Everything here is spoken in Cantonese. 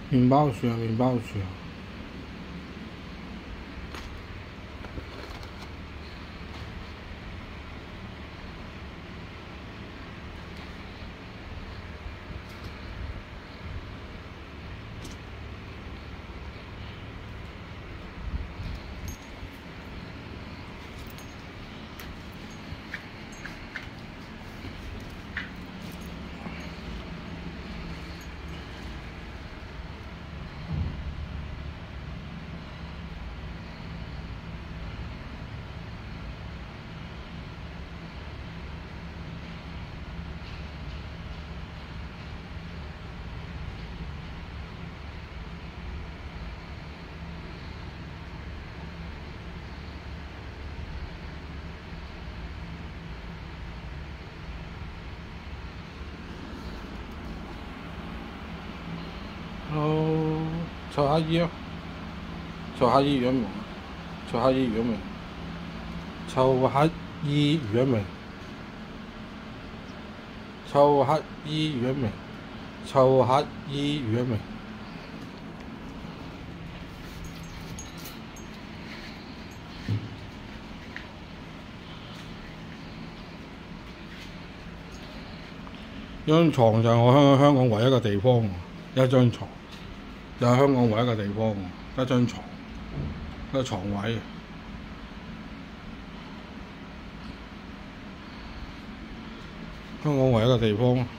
面包樹啊，面包樹啊。Hello，曹阿姨啊，曹阿姨原名，曹阿姨原名，曹阿姨原名，曹阿姨原名，曹阿姨原名。張床就係我香港唯一嘅地方，一張床，就係香港唯一嘅地方，一張床，一個床位。香港唯一嘅地方。